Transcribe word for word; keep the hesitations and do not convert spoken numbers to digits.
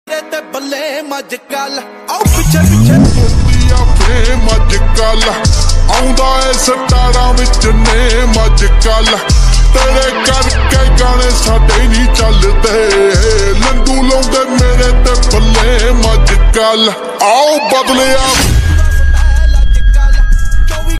ਤੇ ਬੱਲੇ ਮੱਝ ਕੱਲ ਆਉ ਪਿੱਛੇ ਪਿੱਛੇ ਮੁੰਡੀਆਂ ਫੇ ਮੱਝ ਕੱਲ ਆਉਂਦਾ ਏ ਸਟਾਰਾਂ ਵਿੱਚ ਨੇ ਮੱਝ ਕੱਲ ਤੇਰੇ ਕਰਕੇ ਗਾਣੇ ਸਾਡੇ ਨਹੀਂ ਚੱਲਦੇ ਲੰਡੂ ਲਾਉਂਦੇ ਮੇਰੇ ਤੇ ਬੱਲੇ ਮੱਝ ਕੱਲ ਆਓ ਬਦਲਿਆ